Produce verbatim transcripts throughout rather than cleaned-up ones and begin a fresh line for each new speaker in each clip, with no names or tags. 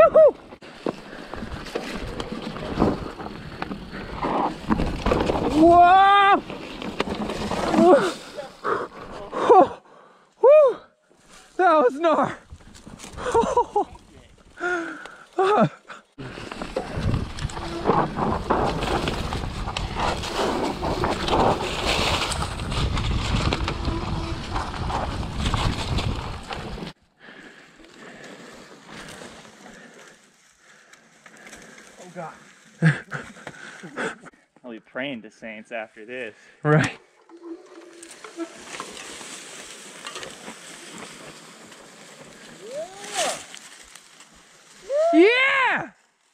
Yoo-hoo! Whoa! Whoa! Woo! That was gnar.
Oh God. I'll be praying to saints after this.
Right. Yeah!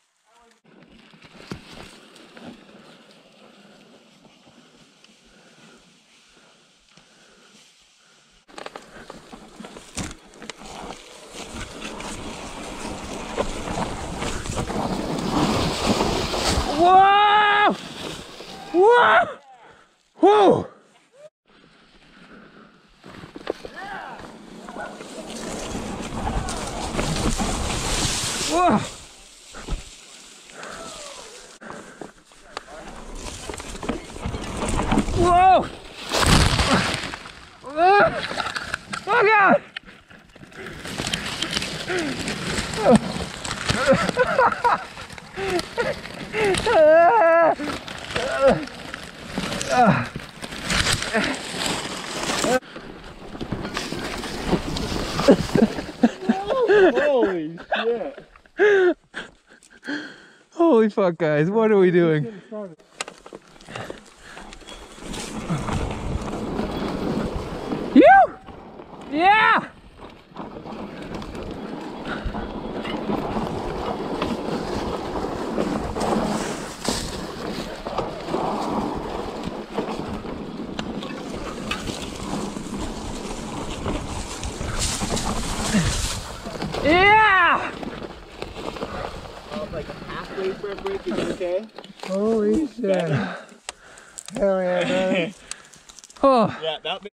Whoa! Whoa! Whoa! Whoa! Whoa! Oh God!
Holy shit.
Holy fuck, guys, what are we doing? You! Yeah! Yeah!
Oh, like a halfway for a break, is it okay?
Holy shit. Hell yeah, man. Oh.
Yeah, that